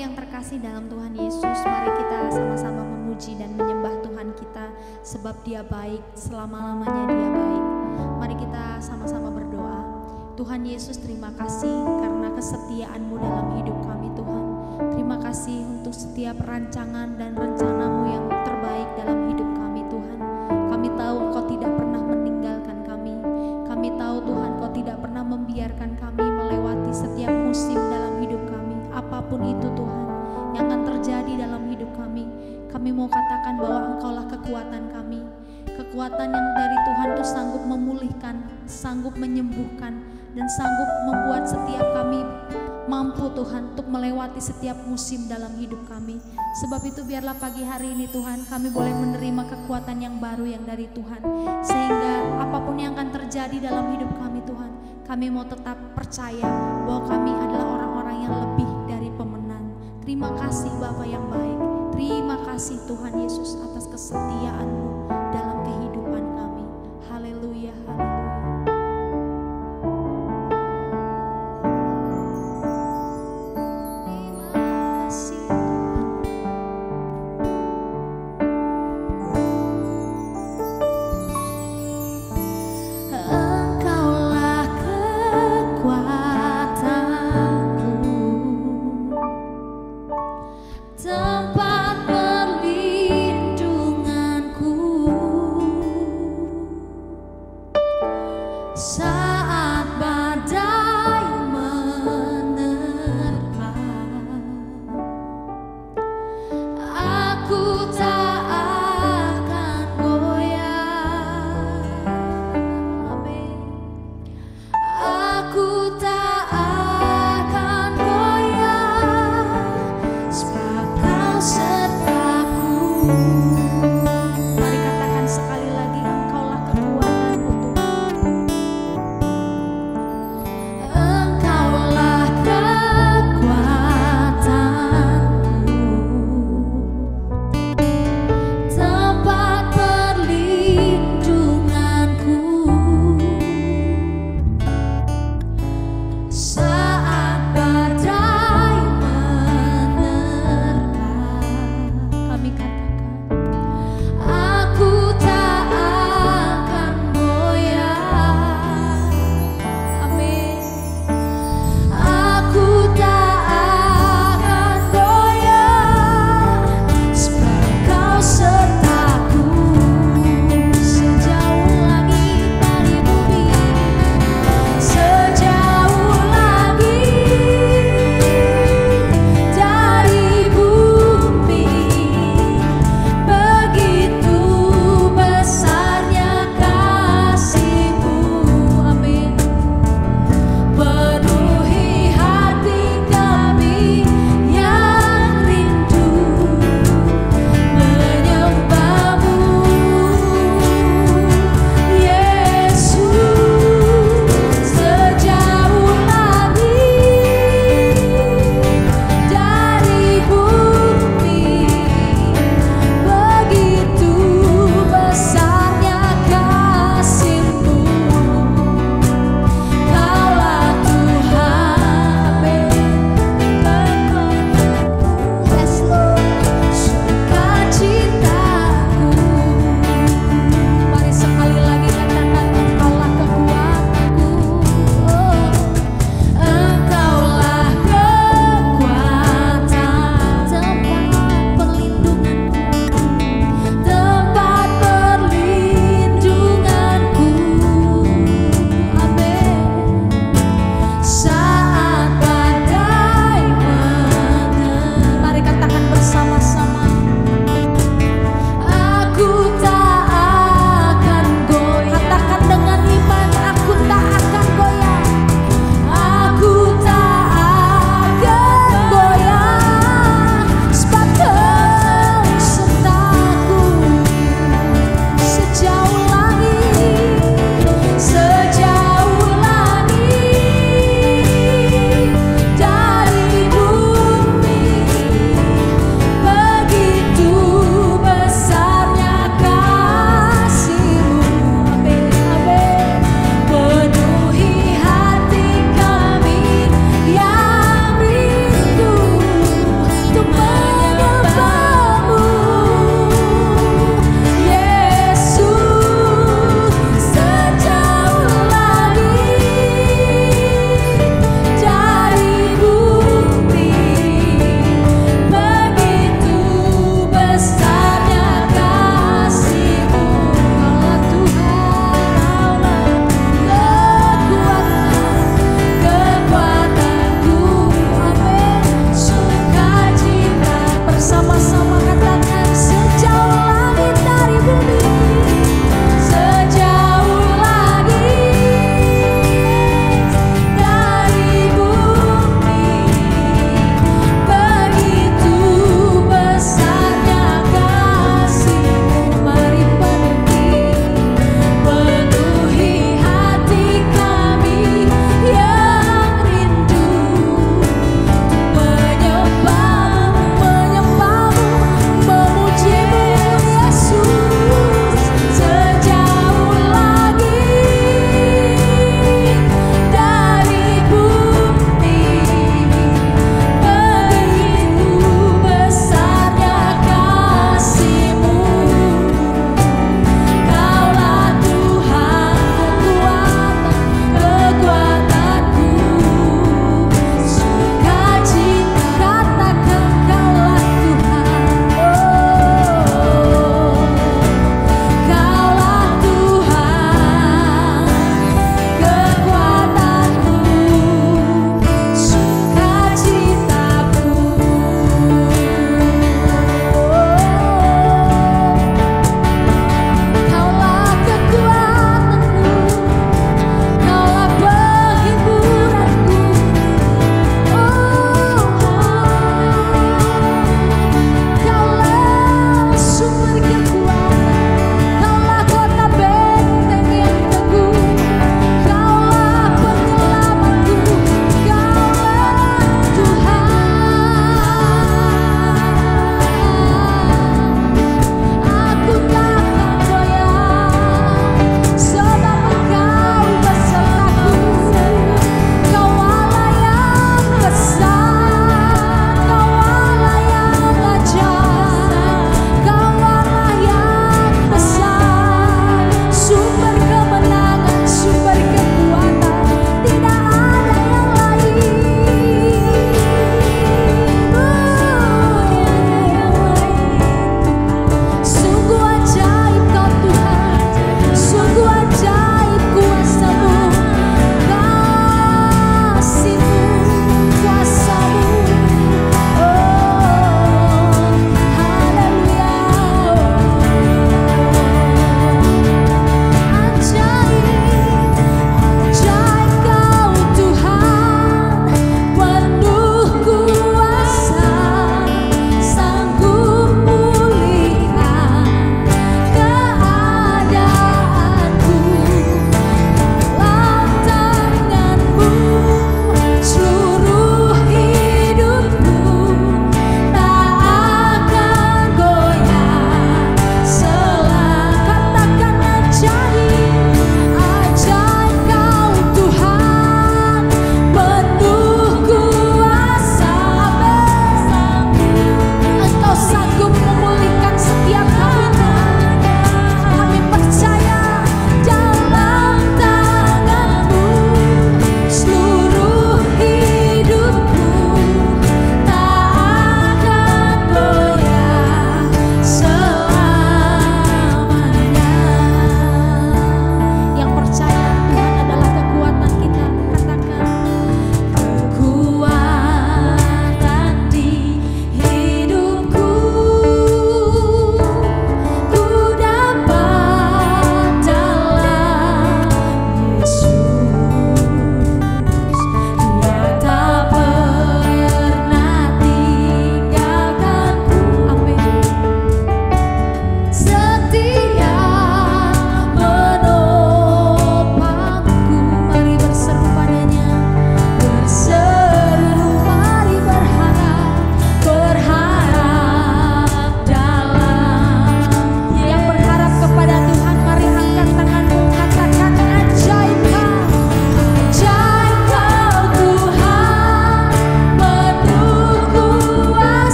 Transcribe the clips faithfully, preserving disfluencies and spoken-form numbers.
yang terkasih dalam Tuhan Yesus, mari kita sama-sama memuji dan menyembah Tuhan kita, sebab Dia baik, selama-lamanya Dia baik. Mari kita sama-sama berdoa. Tuhan Yesus, terima kasih karena kesetiaan-Mu dalam hidup kami Tuhan. Terima kasih untuk setiap rancangan dan rencana-Mu yang terbaik dalam hidup kami Tuhan. Kami tahu Engkau tidak pernah meninggalkan kami. Kami tahu Tuhan Engkau tidak pernah membiarkan kami melewati setiap musim dalam hidup kami. Apapun itu Tuhan yang akan terjadi dalam hidup kami, kami mau katakan bahwa Engkaulah kekuatan kami. Kekuatan yang dari Tuhan itu sanggup memulihkan, sanggup menyembuhkan, dan sanggup membuat setiap kami mampu Tuhan untuk melewati setiap musim dalam hidup kami. Sebab itu biarlah pagi hari ini Tuhan kami boleh menerima kekuatan yang baru yang dari Tuhan, sehingga apapun yang akan terjadi dalam hidup kami Tuhan, kami mau tetap percaya bahwa kami adalah orang-orang yang lebih dari pemenang. Terima kasih Bapa yang baik. Terima kasih Tuhan Yesus atas kesetiaan-Mu dalam kehidupan kami. Haleluya, haleluya. Tempat perlindunganku.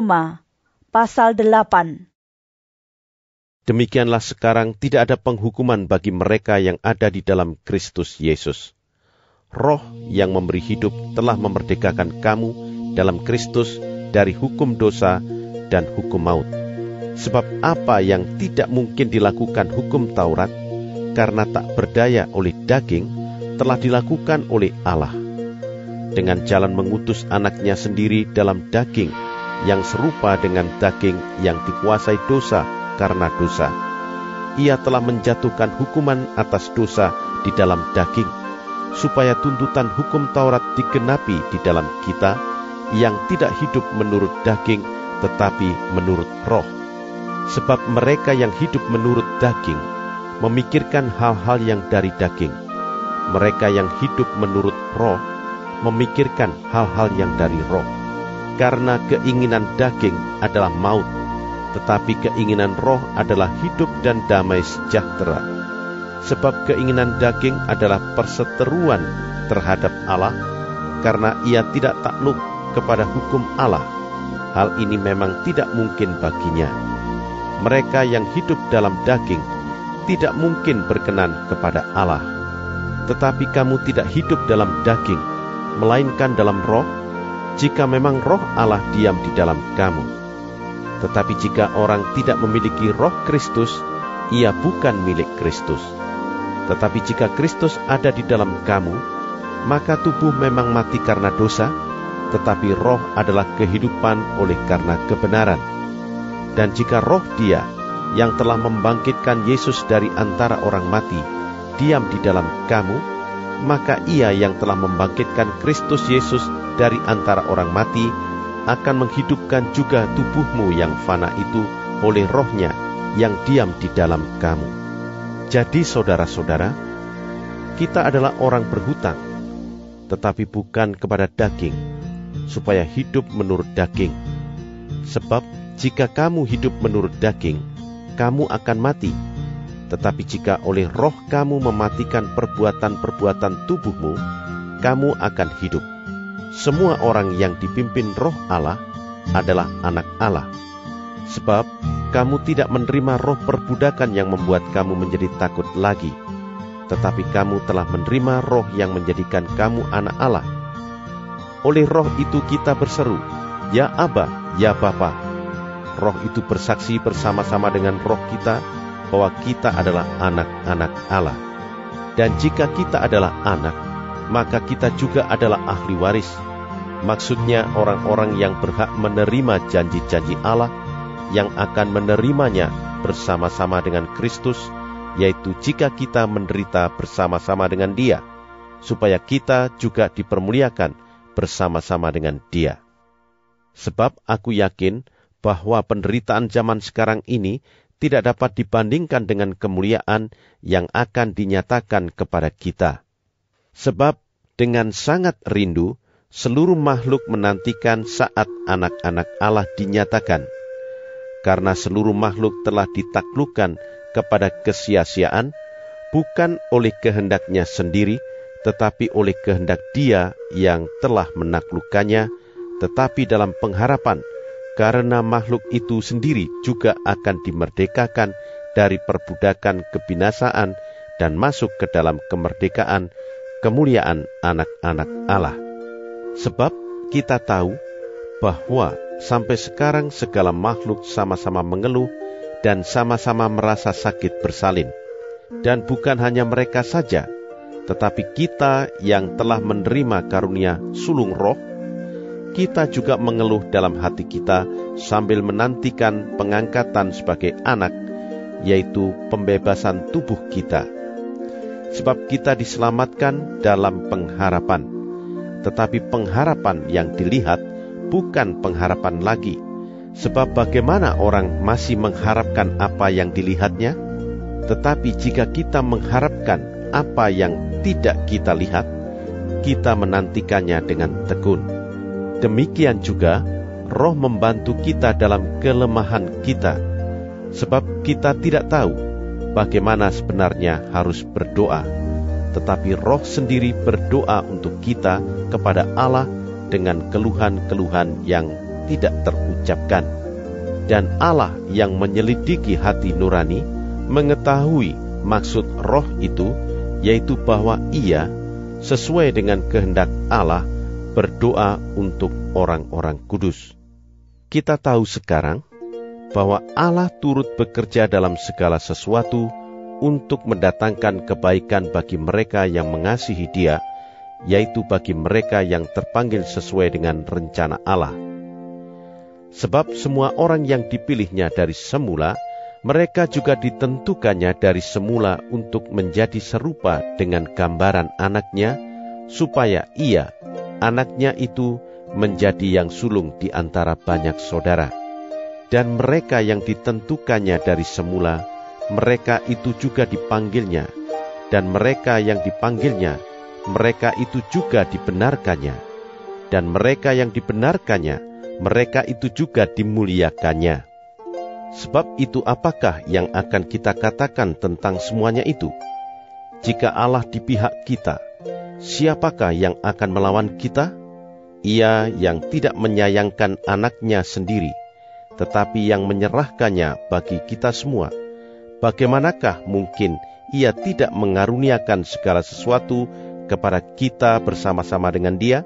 Roma pasal delapan. Demikianlah sekarang tidak ada penghukuman bagi mereka yang ada di dalam Kristus Yesus. Roh yang memberi hidup telah memerdekakan kamu dalam Kristus dari hukum dosa dan hukum maut. Sebab apa yang tidak mungkin dilakukan hukum Taurat, karena tak berdaya oleh daging, telah dilakukan oleh Allah. Dengan jalan mengutus anaknya sendiri dalam daging, yang serupa dengan daging yang dikuasai dosa karena dosa. Ia telah menjatuhkan hukuman atas dosa di dalam daging, supaya tuntutan hukum Taurat digenapi di dalam kita, yang tidak hidup menurut daging, tetapi menurut roh. Sebab mereka yang hidup menurut daging, memikirkan hal-hal yang dari daging. Mereka yang hidup menurut roh, memikirkan hal-hal yang dari roh. Karena keinginan daging adalah maut, tetapi keinginan roh adalah hidup dan damai sejahtera. Sebab keinginan daging adalah perseteruan terhadap Allah, karena ia tidak takluk kepada hukum Allah. Hal ini memang tidak mungkin baginya. Mereka yang hidup dalam daging tidak mungkin berkenan kepada Allah. Tetapi kamu tidak hidup dalam daging, melainkan dalam roh, jika memang roh Allah diam di dalam kamu. Tetapi jika orang tidak memiliki roh Kristus, ia bukan milik Kristus. Tetapi jika Kristus ada di dalam kamu, maka tubuh memang mati karena dosa, tetapi roh adalah kehidupan oleh karena kebenaran. Dan jika roh Dia yang telah membangkitkan Yesus dari antara orang mati diam di dalam kamu, maka Ia yang telah membangkitkan Kristus Yesus dari antara orang mati akan menghidupkan juga tubuhmu yang fana itu oleh rohnya yang diam di dalam kamu. Jadi saudara-saudara, kita adalah orang berhutang, tetapi bukan kepada daging, supaya hidup menurut daging. Sebab jika kamu hidup menurut daging, kamu akan mati. Tetapi jika oleh roh kamu mematikan perbuatan-perbuatan tubuhmu, kamu akan hidup. Semua orang yang dipimpin roh Allah adalah anak Allah. Sebab kamu tidak menerima roh perbudakan yang membuat kamu menjadi takut lagi, tetapi kamu telah menerima roh yang menjadikan kamu anak Allah. Oleh roh itu kita berseru, Ya Aba, Ya Bapa. Roh itu bersaksi bersama-sama dengan roh kita bahwa kita adalah anak-anak Allah. Dan jika kita adalah anak, maka kita juga adalah ahli waris. Maksudnya orang-orang yang berhak menerima janji-janji Allah, yang akan menerimanya bersama-sama dengan Kristus, yaitu jika kita menderita bersama-sama dengan Dia, supaya kita juga dipermuliakan bersama-sama dengan Dia. Sebab aku yakin bahwa penderitaan zaman sekarang ini tidak dapat dibandingkan dengan kemuliaan yang akan dinyatakan kepada kita. Sebab dengan sangat rindu, seluruh makhluk menantikan saat anak-anak Allah dinyatakan. Karena seluruh makhluk telah ditaklukkan kepada kesia-siaan, bukan oleh kehendaknya sendiri, tetapi oleh kehendak Dia yang telah menaklukkannya, tetapi dalam pengharapan, karena makhluk itu sendiri juga akan dimerdekakan dari perbudakan kebinasaan dan masuk ke dalam kemerdekaan kemuliaan anak-anak Allah. Sebab kita tahu bahwa sampai sekarang segala makhluk sama-sama mengeluh dan sama-sama merasa sakit bersalin. Dan bukan hanya mereka saja, tetapi kita yang telah menerima karunia sulung roh, kita juga mengeluh dalam hati kita sambil menantikan pengangkatan sebagai anak, yaitu pembebasan tubuh kita. Sebab kita diselamatkan dalam pengharapan, tetapi pengharapan yang dilihat bukan pengharapan lagi. Sebab bagaimana orang masih mengharapkan apa yang dilihatnya? Tetapi jika kita mengharapkan apa yang tidak kita lihat, kita menantikannya dengan tekun. Demikian juga, roh membantu kita dalam kelemahan kita. Sebab kita tidak tahu bagaimana sebenarnya harus berdoa. Tetapi roh sendiri berdoa untuk kita kepada Allah dengan keluhan-keluhan yang tidak terucap. ucapkan. Dan Allah yang menyelidiki hati nurani mengetahui maksud roh itu, yaitu bahwa ia sesuai dengan kehendak Allah berdoa untuk orang-orang kudus. Kita tahu sekarang bahwa Allah turut bekerja dalam segala sesuatu untuk mendatangkan kebaikan bagi mereka yang mengasihi Dia, yaitu bagi mereka yang terpanggil sesuai dengan rencana Allah. Sebab semua orang yang dipilihnya dari semula, mereka juga ditentukannya dari semula untuk menjadi serupa dengan gambaran anaknya, supaya ia, anaknya itu, menjadi yang sulung di antara banyak saudara. Dan mereka yang ditentukannya dari semula, mereka itu juga dipanggilnya. Dan mereka yang dipanggilnya, mereka itu juga dibenarkannya. Dan mereka yang dibenarkannya, mereka itu juga dimuliakannya. Sebab itu apakah yang akan kita katakan tentang semuanya itu? Jika Allah di pihak kita, siapakah yang akan melawan kita? Ia yang tidak menyayangkan anaknya sendiri, tetapi yang menyerahkannya bagi kita semua. Bagaimanakah mungkin ia tidak mengaruniakan segala sesuatu kepada kita bersama-sama dengan Dia?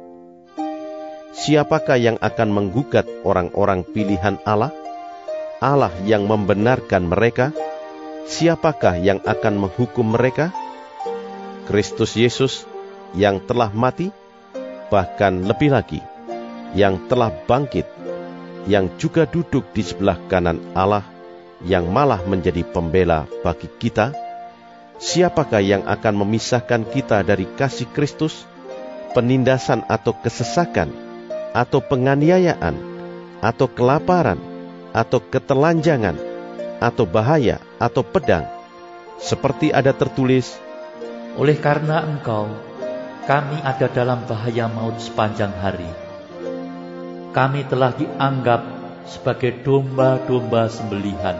Siapakah yang akan menggugat orang-orang pilihan Allah? Allah yang membenarkan mereka. Siapakah yang akan menghukum mereka? Kristus Yesus yang telah mati, bahkan lebih lagi, yang telah bangkit, yang juga duduk di sebelah kanan Allah, yang malah menjadi pembela bagi kita. Siapakah yang akan memisahkan kita dari kasih Kristus? Penindasan atau kesesakan, atau penganiayaan, atau kelaparan, atau ketelanjangan, atau bahaya, atau pedang. Seperti ada tertulis, oleh karena Engkau, kami ada dalam bahaya maut sepanjang hari. Kami telah dianggap sebagai domba-domba sembelihan.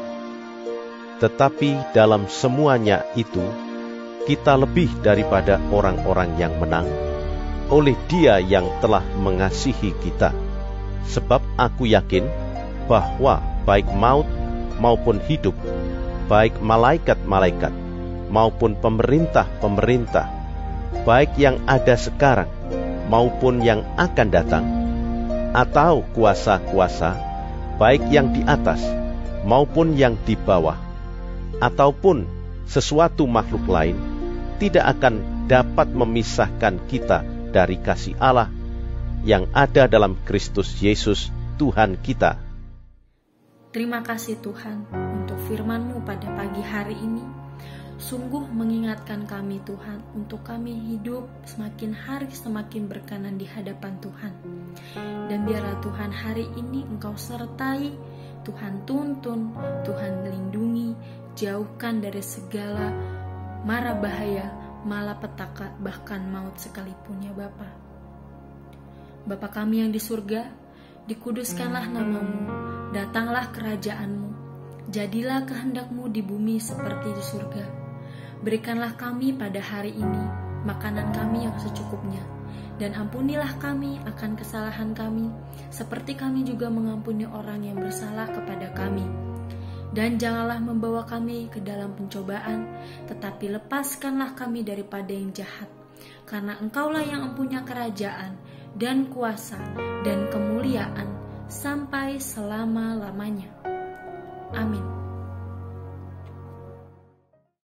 Tetapi dalam semuanya itu, kita lebih daripada orang-orang yang menang, oleh Dia yang telah mengasihi kita. Sebab aku yakin bahwa baik maut maupun hidup, baik malaikat-malaikat maupun pemerintah-pemerintah, baik yang ada sekarang maupun yang akan datang, atau kuasa-kuasa, baik yang di atas maupun yang di bawah, ataupun sesuatu makhluk lain, tidak akan dapat memisahkan kita dari kasih Allah yang ada dalam Kristus Yesus Tuhan kita. Terima kasih Tuhan untuk firman-Mu pada pagi hari ini. Sungguh mengingatkan kami Tuhan untuk kami hidup semakin hari semakin berkenan di hadapan Tuhan. Dan biarlah Tuhan hari ini Engkau sertai, Tuhan tuntun, Tuhan lindungi, jauhkan dari segala mara bahaya, malapetaka, bahkan maut sekalipun ya Bapa. Bapa kami yang di surga, dikuduskanlah nama-Mu, datanglah kerajaan-Mu, jadilah kehendak-Mu di bumi seperti di surga. Berikanlah kami pada hari ini makanan kami yang secukupnya, dan ampunilah kami akan kesalahan kami, seperti kami juga mengampuni orang yang bersalah kepada kami. Dan janganlah membawa kami ke dalam pencobaan, tetapi lepaskanlah kami daripada yang jahat. Karena Engkaulah yang mempunyai kerajaan, dan kuasa, dan kemuliaan, sampai selama-lamanya. Amin.